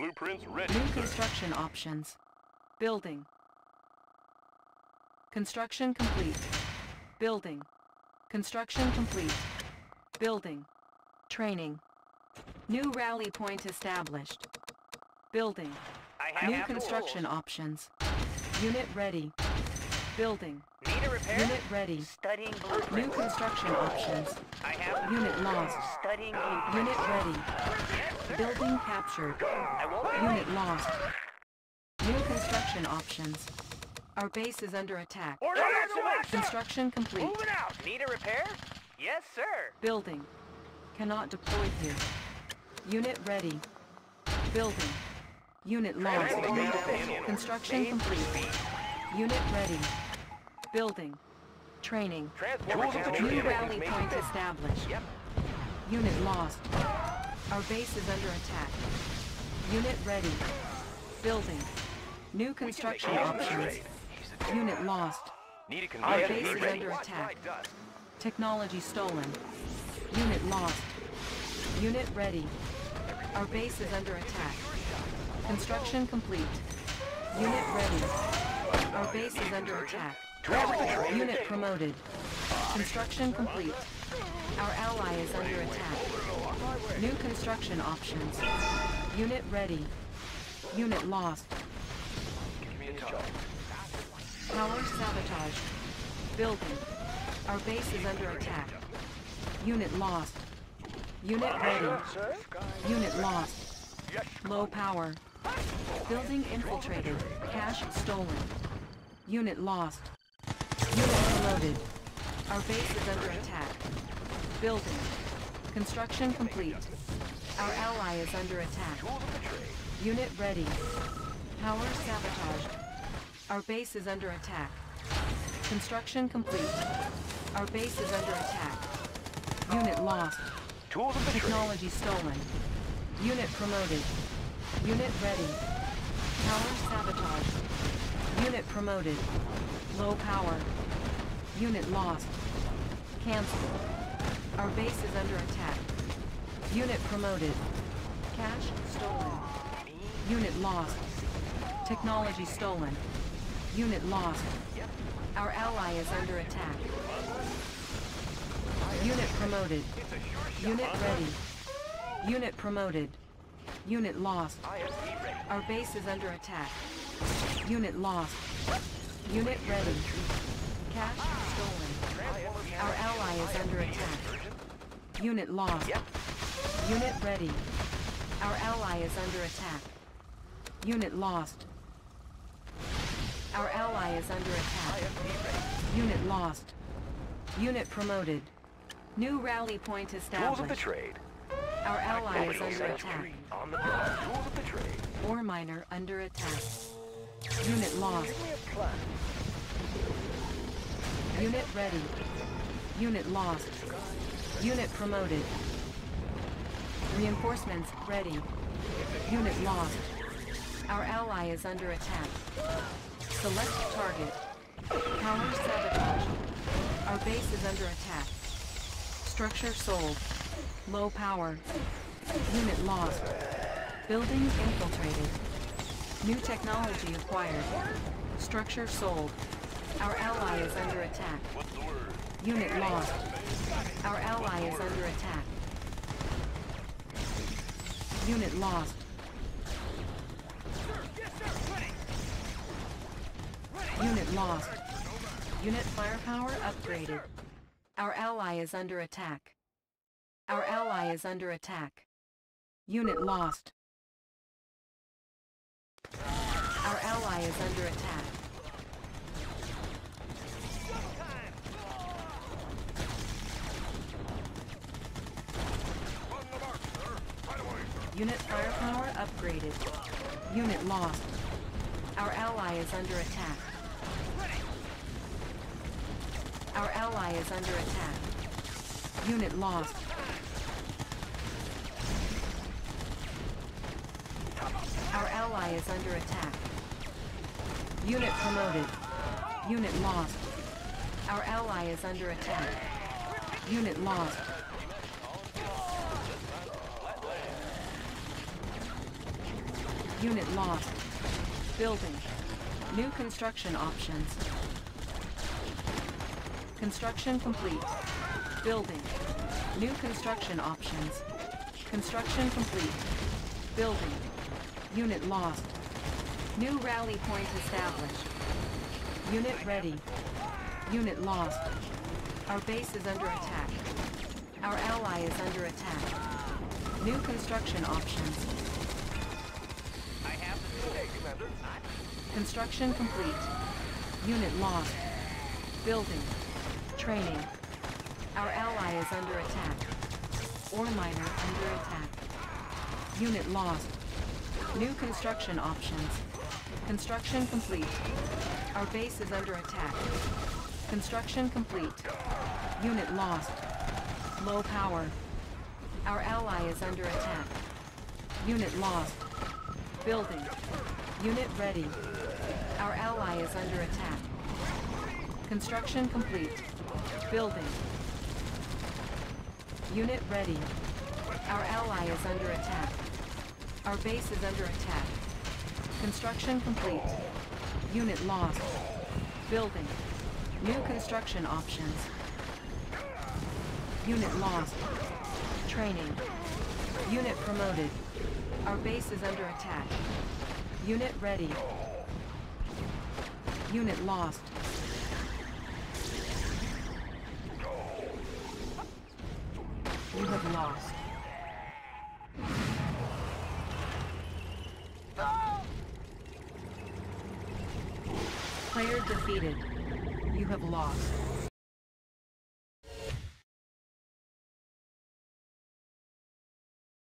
Blueprints ready, New sir. construction options. Building. Construction complete. Building. Construction complete. Building. Training. New rally point established. Building. New construction options. Unit ready. Building. Need a repair? Unit ready. Studying New blueprints. construction options. I have Unit lost. studying blueprints. Unit ready. Yes, sir. Building captured. I won't be Unit late. lost. New construction options. Our base is under attack. Order maximum. Construction complete. Moving out. Need a repair? Yes, sir. Building. Cannot deploy here. Unit ready. Building. Unit lost. Construction complete. Unit ready. Building. Training. New rally point established. Yep. Unit lost. Our base is under attack. Unit ready. Building. New construction options. Unit lost. Need a Our conveyance base is ready. under attack. Technology stolen. Unit lost. Unit ready. Our base is under attack. Construction complete. Unit ready. Our base is under attack. Unit promoted. Construction complete. Our ally is under attack. New construction options. Unit ready. Unit lost. Power sabotage. Building. Our base is under attack. Unit lost. Unit ready. Unit lost. Low power. Building infiltrated. Cash stolen. Unit lost. Unit promoted. Our base is under attack. Building. Construction complete. Our ally is under attack. Unit ready. Power sabotage. Our base is under attack. Construction complete. Our base is under attack. Unit lost. Tools of the trade. Technology stolen. Unit promoted. Unit ready. Power sabotage. Unit promoted. Low power. Unit lost. Cancel. Our base is under attack. Unit promoted. Cash stolen. Unit lost. Technology stolen. Unit lost. Our ally is under attack. Unit promoted. Unit ready. Unit promoted. Unit lost. Our base is under attack. Unit lost. Unit ready. Cash stolen. Our ally is under attack. Unit lost. Unit ready. Our ally is under attack. Unit lost. Our ally is under attack. Unit lost. Unit promoted. New rally point Tools of the established. trade. Our ally is under Sanctuary attack. on the block. Tools of the trade. Ore miner under attack. Unit lost. Unit ready. Unit lost. Unit promoted. Reinforcements ready. Unit lost. Our ally is under attack. Select target. Power sabotage. Our base is under attack. Structure sold. Low power. Unit lost. Building infiltrated. New technology acquired. Structure sold. Our ally is under attack. What's the word? Unit lost. Our ally is under attack. Unit lost. Unit lost. Unit firepower upgraded. Our ally is under attack. Our ally is under attack. Unit lost. Our ally is under attack. Unit firepower upgraded. Unit lost. Our ally is under attack. Our ally is under attack. Unit lost. Our ally is under attack. Unit promoted. Unit lost. Our ally is under attack. Unit lost. Unit lost. Building. New construction options. Construction complete. Building. New construction options. Construction complete. Building. Unit lost. New rally point established. Unit ready. Unit lost. Our base is under attack. Our ally is under attack. New construction options. I have the Hey, Commander. Construction complete. Unit lost. Building. Training. Our ally is under attack. Ore miner under attack. Unit lost. New construction options. Construction complete. Our base is under attack. Construction complete. Unit lost. Low power. Our ally is under attack. Unit lost. Building. Unit ready. Our ally is under attack. Construction complete. Building. Unit ready. Our ally is under attack. Our base is under attack. Construction complete. Unit lost. Building. New construction options. Unit lost. Training. Unit promoted. Our base is under attack. Unit ready. Unit lost. You have lost. Player defeated. You have lost.